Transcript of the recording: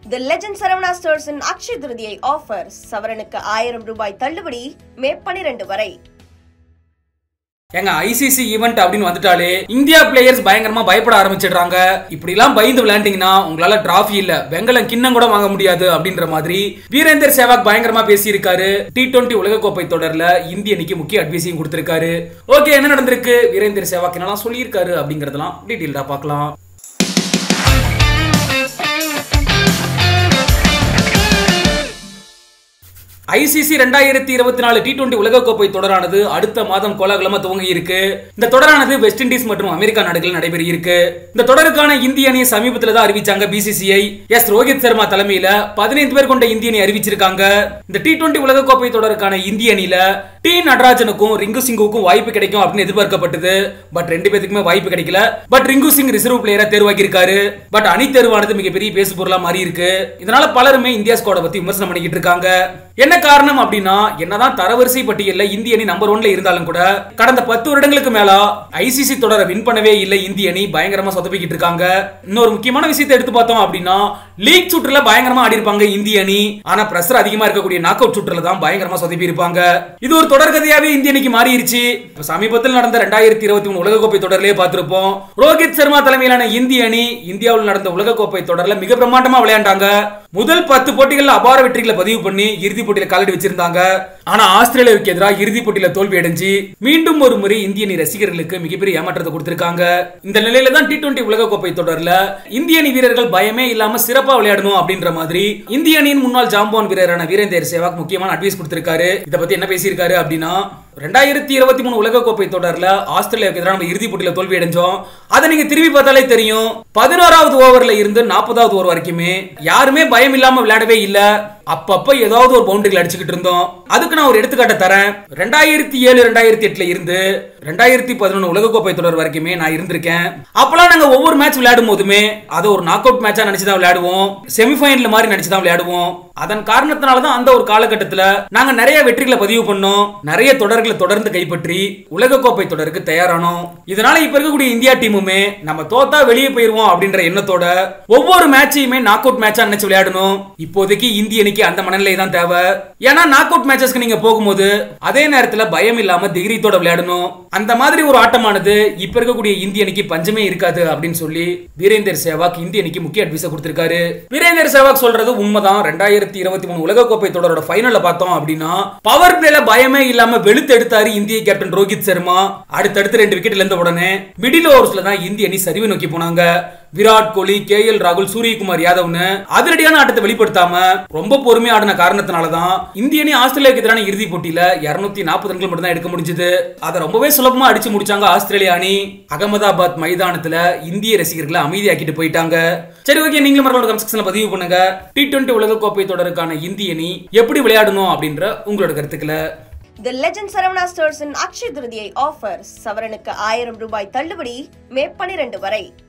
The Legend Saravana Stores in Akshaya Trithiyai offers சவரனுக்கு 1000 ரூபாய் தள்ளுபடி மே 12 வரை. எங்க ஐசிசி ஈவென்ட் அப்படின்னு வந்துட்டாலே இந்தியா பிளேயர்ஸ் பயங்கரமா பயப்பட ஆரம்பிச்சிடுறாங்க. இப்படி எல்லாம் பயந்து விளையாண்டீங்கன்னா உங்களால டிராஃபி இல்ல வெங்கலம் கிண்ணம் கூட வாங்க முடியாது அப்படின்ற மாதிரி வீரேந்தர் சேவாக் பயங்கரமா பேசியிருக்காரு. T20 உலகக்கோப்பை தொடர்ல இந்திய அணிக்கு முக்கிய அட்வைஸையும் கொடுத்திருக்காரு. ஓகே, என்ன நடந்திருக்கு, வீரேந்தர் சேவாக் என்னெல்லாம் சொல்லியிருக்காரு அப்படிங்கறதெல்லாம் டீடைல்டா பார்க்கலாம். ICC 2024 T20 உலகக்கோப்பை தொடரானது அடுத்த மாதம் கோலாகலமா துவங்கி இருக்கு. இந்த தொடரானது வெஸ்ட் இண்டீஸ் மற்றும் அமெரிக்கா நாடுகளில் நடைபெற இருக்கு. இந்த தொடருக்கான இந்திய அணியை சமீபத்தில் தான் அறிவிச்சாங்க BCCI. ரோஹித் சர்மா தலைமையில 15 பேர் கொண்ட இந்திய அணி அறிவிச்சிருக்காங்க. இந்த T20 உலகக்கோப்பை தொடருக்கான இந்திய அணியில டி நடராஜனுக்கும் ரிங்கு சிங்குக்கும் வாய்ப்பு கிடைக்கும் அப்படின்னு எதிர்பார்க்கப்பட்டது. பட் ரெண்டு பேருக்குமே வாய்ப்பு கிடைக்கல. பட் ரிங்கு சிங் ரிசர்வ் பிளேயரா தேர்வாகி இருக்காரு. பட் அணி தேர்வானது மிகப்பெரிய பேசு பொருளா மாறி இருக்கு. இதனால பலருமே இந்தியா ஸ்குவாட பத்தி விமர்சனம் பண்ணிக்கிட்டு இருக்காங்க. என்ன காரணம் அப்படின்னா, என்னதான் தரவரிசை பட்டியல்ல இந்திய அணி நம்பர் 1ல இருந்தாலும் கூட கடந்த 10 வருடங்களுக்கு மேல ICC தொடரை வின் பண்ணவே இல்லை. இந்திய அணி பயங்கரமா சொதப்பிக்கிட்டு இருக்காங்க. இன்னொரு முக்கியமான விஷயத்தை எடுத்து பார்த்தோம் அப்படின்னா, லீக் சுற்றுல பயங்கரமா ஆடி இருப்பாங்க இந்திய அணி. ஆனா பிரஷர் அதிகமா இருக்கக்கூடிய நாக் அவுட் சுற்றுல தான் பயங்கரமா சொதப்பி இருப்பாங்க. இது ஒரு தொடர்கதையாவே இந்திய அணிக்கு மாறிடுச்சு. சமீபத்தில் நடந்த 2023 உலகக்கோப்பை தொடரிலே பார்த்திருப்போம். ரோஹித் சர்மா தலைமையிலான இந்திய அணி இந்தியாவில் நடந்த உலகக்கோப்பை தொடர்ல மிக பிரம்மாண்டமா விளையாண்டாங்க. முதல் 10 போட்டிகள்ல அபார வெற்றிகளை பதிவு பண்ணி இறுதி போட்டியில காலடி வச்சிருந்தாங்க. ஆனா ஆஸ்திரேலியாவுக்கு எதிராக இறுதி போட்டியில தோல்வி அடைஞ்சு மீண்டும் ஒரு முறை இந்திய அணி ரசிகர்களுக்கு மிகப்பெரிய ஏமாற்றத்தை கொடுத்திருக்காங்க. இந்த நிலையில தான் T20 உலகக்கோப்பை தொடர்ல இந்திய அணி வீரர்கள் பயமே இல்லாம சிறப்பா விளையாடணும் அப்படின்ற மாதிரி இந்திய அணியின் முன்னாள் ஜாம்பவான் வீரரான வீரேந்தர் சேவாக் முக்கியமான அட்வைஸ் கொடுத்திருக்காரு. இத பத்தி என்ன பேசியிருக்காரு அப்படின்னா, 2023 உலகக்கோப்பை தொடர்ல ஆஸ்திரேலியாவுக்கு எதிராக நம்ம இறுதி போட்டியில தோல்வி அடைஞ்சோம். அதை நீங்க திரும்பி பார்த்தாலே தெரியும். 11வது ஓவர்ல இருந்து 40வது ஓவர் வரைக்குமே யாருமே பயம் இல்லாம விளையாடவே இல்ல. அப்பப்ப ஏதாவது ஒரு பவுண்டரிகள் அடிச்சுக்கிட்டு இருந்தோம். அதுக்கு நான் ஒரு எடுத்துக்காட்ட தரேன். 2007 2008ல இருந்து 2011 உலகக்கோப்பை தொடர் வரைக்குமே நான் இருந்திருக்கேன். அப்பெல்லாம் நாங்க ஒவ்வொரு மேட்ச் விளையாடும் போதுமே அதை ஒரு நாக் அவுட் மேட்சா நினைச்சுதான் விளையாடுவோம். செமிஃபைனல் மாதிரி நினைச்சுதான் விளையாடுவோம். அதன் காரணத்தினாலதான் அந்த ஒரு காலகட்டத்துல நாங்க நிறைய வெற்றிகளை பதிவு பண்ணோம். நிறைய தொடர்களை தொடர்ந்து கைப்பற்றி உலகக்கோப்பை தொடருக்கு தயாரானோம். இதனால இப்ப இருக்கக்கூடிய இந்தியா டீமுமே நம்ம தோத்தா வெளியே போயிருவோம் அப்படின்ற எண்ணத்தோட ஒவ்வொரு மேட்சையுமே நாக் அவுட் மேட்சா நினைச்சு விளையாடணும். இப்போதைக்கு இந்திய அணிக்கு அந்த மனநிலை தான் தேவை. ஏன்னா நாக் அவுட் மேட்சஸ்க்கு நீங்க போகும்போது அதே நேரத்துல பயம் இல்லாம தைரியத்தோட விளையாடணும். அந்த மாதிரி ஒரு ஆட்டமானது இப்ப இருக்கக்கூடிய இந்திய அணிக்கு பஞ்சமே இருக்காது அப்படின்னு சொல்லி வீரேந்தர் சேவாக் இந்திய அணிக்கு முக்கிய அட்வைஸ் கொடுத்திருக்காரு. வீரேந்தர் சேவாக் சொல்றது உண்மைதான். 2023 உலகக்கோப்பை தொடரோட ஃபைனல்ல பார்த்தோம் அப்படின்னா பவர் பிளேல பயமே இல்லாம வெளுத்து எடுத்தாரு இந்திய கேப்டன் ரோஹித் சர்மா. அடுத்தடுத்து 2 விக்கெட்ல இருந்த உடனே மிடில் ஓவர்ஸ்ல தான் இந்திய அணி சரிவு நோக்கி போனாங்க. விராட் கோலி, KL ராகுல், சூரியகுமார் யாதவ்னு அதிரடியான ஆட்டத்தை வெளிப்படுத்தாம ரொம்ப பொறுமையா ஆடின காரணத்தினாலதான் இந்திய அணி ஆஸ்திரேலியாவுக்கு எதிரான இறுதி போட்டியில 240 ரன்கள் மட்டும் தான் எடுக்க முடிஞ்சது. அதை ரொம்பவே சுலபமா அடிச்சு முடிச்சாங்க ஆஸ்திரேலியா அணி. அகமதாபாத் மைதானத்துல இந்திய ரசிகர்களை அமைதியாக்கிட்டு போயிட்டாங்க. சரி, ஓகே, நீங்களும் மறக்காம கமெண்ட் செக்ஷன்ல பதிவு பண்ணுங்க. T20 உலகக்கோப்பை தொடருக்கான இந்திய அணி எப்படி விளையாடணும் அப்படின்ற உங்களோட கருத்துக்களை. The Legend Saravana Stores in Akshaya Trithiyai offers சவரனுக்கு 1000 ரூபாய் தள்ளுபடி மே 12 வரை.